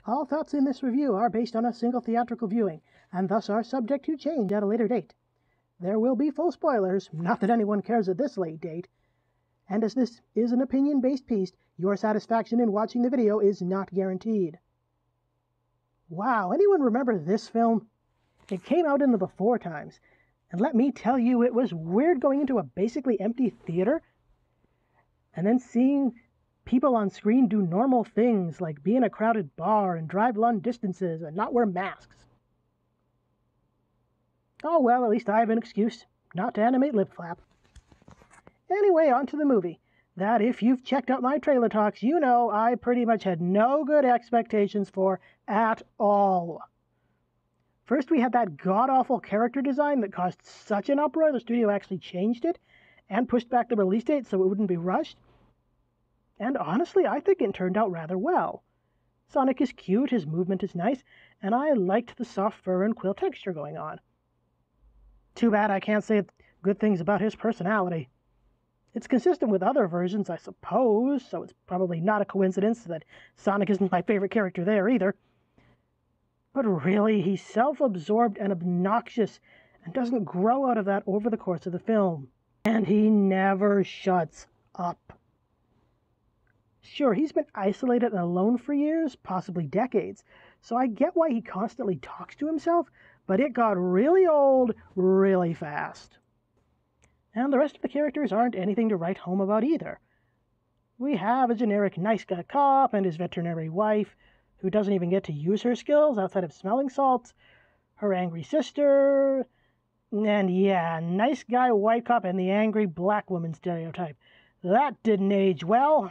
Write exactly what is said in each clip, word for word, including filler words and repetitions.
All thoughts in this review are based on a single theatrical viewing, and thus are subject to change at a later date. There will be full spoilers, not that anyone cares at this late date. And as this is an opinion-based piece, your satisfaction in watching the video is not guaranteed. Wow, anyone remember this film? It came out in the before times, and let me tell you, it was weird going into a basically empty theater and then seeing people on screen do normal things like be in a crowded bar and drive long distances and not wear masks. Oh well, at least I have an excuse not to animate lip flap. Anyway, on to the movie. That, if you've checked out my trailer talks, you know I pretty much had no good expectations for at all. First, we had that god-awful character design that caused such an uproar the studio actually changed it and pushed back the release date so it wouldn't be rushed. And honestly, I think it turned out rather well. Sonic is cute, his movement is nice, and I liked the soft fur and quill texture going on. Too bad I can't say good things about his personality. It's consistent with other versions, I suppose, so it's probably not a coincidence that Sonic isn't my favorite character there either. But really, he's self-absorbed and obnoxious, and doesn't grow out of that over the course of the film. And he never shuts up. Sure, he's been isolated and alone for years, possibly decades, so I get why he constantly talks to himself, but it got really old really fast. And the rest of the characters aren't anything to write home about either. We have a generic nice guy cop and his veterinary wife, who doesn't even get to use her skills outside of smelling salts, her angry sister, and yeah, nice guy white cop and the angry black woman stereotype. That didn't age well.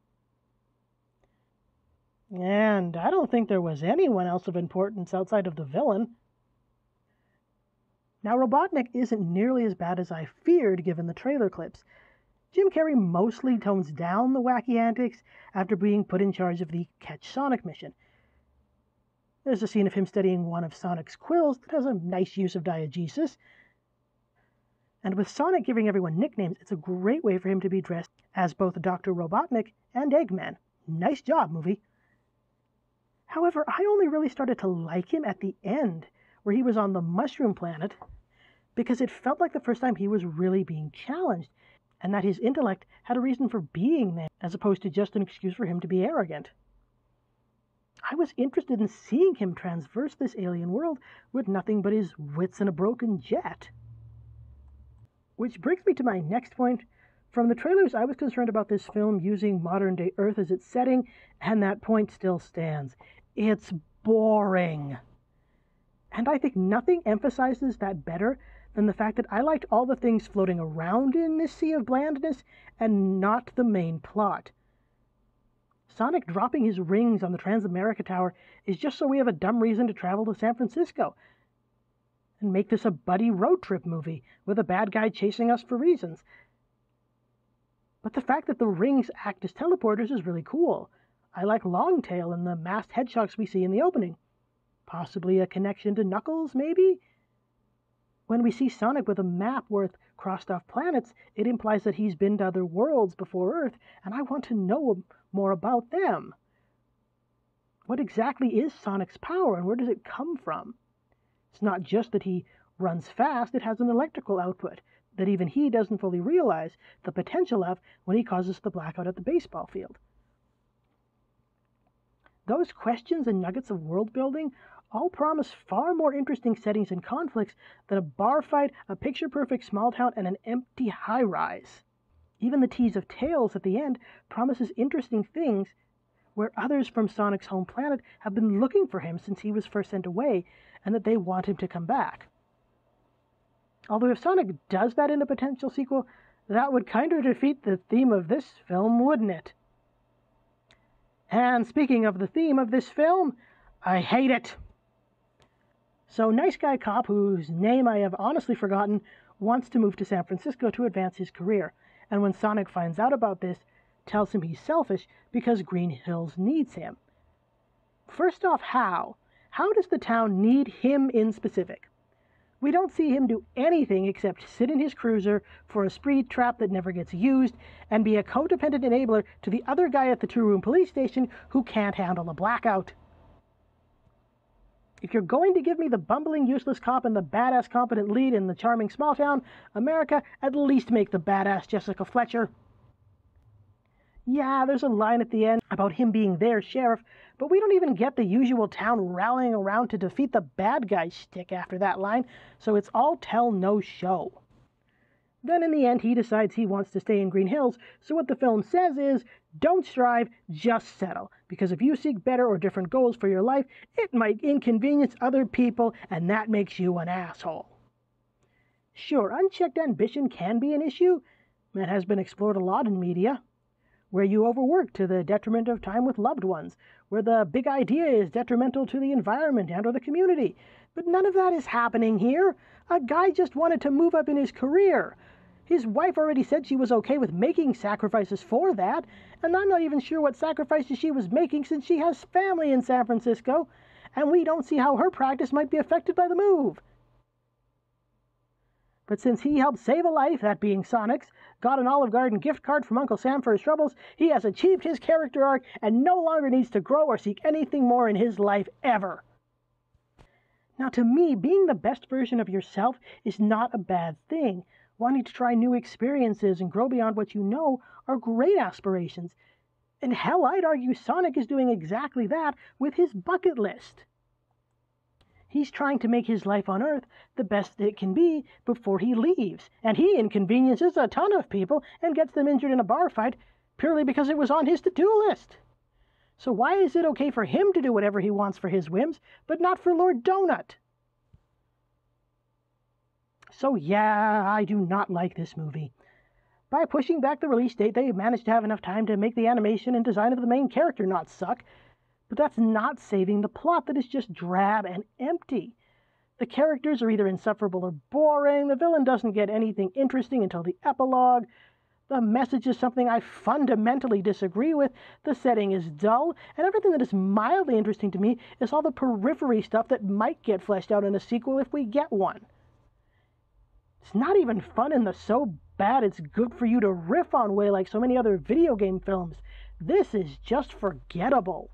And I don't think there was anyone else of importance outside of the villain. Now, Robotnik isn't nearly as bad as I feared given the trailer clips. Jim Carrey mostly tones down the wacky antics after being put in charge of the Catch Sonic mission. There's a scene of him studying one of Sonic's quills that has a nice use of diegesis. And with Sonic giving everyone nicknames, it's a great way for him to be dressed as both Doctor Robotnik and Eggman. Nice job, movie. However, I only really started to like him at the end, where he was on the Mushroom Planet, because it felt like the first time he was really being challenged, and that his intellect had a reason for being there, as opposed to just an excuse for him to be arrogant. I was interested in seeing him traverse this alien world with nothing but his wits and a broken jet. Which brings me to my next point. From the trailers, I was concerned about this film using modern-day Earth as its setting, and that point still stands. It's boring. And I think nothing emphasizes that better than the fact that I liked all the things floating around in this sea of blandness and not the main plot. Sonic dropping his rings on the Transamerica Tower is just so we have a dumb reason to travel to San Francisco and make this a buddy road trip movie with a bad guy chasing us for reasons. But the fact that the rings act as teleporters is really cool. I like Longtail and the masked hedgehogs we see in the opening. Possibly a connection to Knuckles, maybe? When we see Sonic with a map worth crossed-off planets, it implies that he's been to other worlds before Earth, and I want to know more about them. What exactly is Sonic's power, and where does it come from? It's not just that he runs fast, it has an electrical output that even he doesn't fully realize the potential of when he causes the blackout at the baseball field. Those questions and nuggets of world building all promise far more interesting settings and conflicts than a bar fight, a picture-perfect small town, and an empty high-rise. Even the tease of Tails at the end promises interesting things where others from Sonic's home planet have been looking for him since he was first sent away, and that they want him to come back. Although if Sonic does that in a potential sequel, that would kind of defeat the theme of this film, wouldn't it? And speaking of the theme of this film, I hate it. So Nice Guy Cop, whose name I have honestly forgotten, wants to move to San Francisco to advance his career, and when Sonic finds out about this, tells him he's selfish because Green Hills needs him. First off, how? How does the town need him in specific? We don't see him do anything except sit in his cruiser for a spree trap that never gets used and be a codependent enabler to the other guy at the two-room police station who can't handle a blackout. If you're going to give me the bumbling, useless cop and the badass, competent lead in the charming small town America, at least make the badass Jessica Fletcher. Yeah, there's a line at the end about him being their sheriff, but we don't even get the usual town rallying around to defeat the bad guy shtick after that line, so it's all tell, no show. Then in the end, he decides he wants to stay in Green Hills, so what the film says is, don't strive, just settle, because if you seek better or different goals for your life, it might inconvenience other people, and that makes you an asshole. Sure, unchecked ambition can be an issue. That has been explored a lot in media, where you overwork to the detriment of time with loved ones, where the big idea is detrimental to the environment and or the community. But none of that is happening here. A guy just wanted to move up in his career. His wife already said she was okay with making sacrifices for that, and I'm not even sure what sacrifices she was making since she has family in San Francisco, and we don't see how her practice might be affected by the move. But since he helped save a life, that being Sonic's, got an Olive Garden gift card from Uncle Sam for his troubles, he has achieved his character arc and no longer needs to grow or seek anything more in his life ever. Now, to me, being the best version of yourself is not a bad thing. Wanting to try new experiences and grow beyond what you know are great aspirations. And hell, I'd argue Sonic is doing exactly that with his bucket list. He's trying to make his life on Earth the best it can be before he leaves, and he inconveniences a ton of people and gets them injured in a bar fight purely because it was on his to-do list. So why is it okay for him to do whatever he wants for his whims, but not for Lord Donut? So yeah, I do not like this movie. By pushing back the release date, they managed to have enough time to make the animation and design of the main character not suck, but that's not saving the plot that is just drab and empty. The characters are either insufferable or boring, the villain doesn't get anything interesting until the epilogue, the message is something I fundamentally disagree with, the setting is dull, and everything that is mildly interesting to me is all the periphery stuff that might get fleshed out in a sequel if we get one. It's not even fun in the so bad it's good for you to riff on way like so many other video game films. This is just forgettable.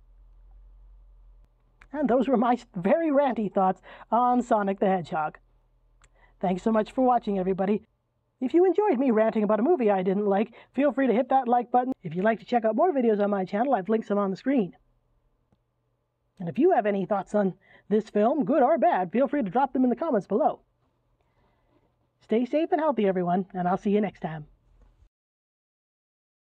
And those were my very ranty thoughts on Sonic the Hedgehog. Thanks so much for watching, everybody. If you enjoyed me ranting about a movie I didn't like, feel free to hit that like button. If you'd like to check out more videos on my channel, I've linked some on the screen. And if you have any thoughts on this film, good or bad, feel free to drop them in the comments below. Stay safe and healthy, everyone, and I'll see you next time.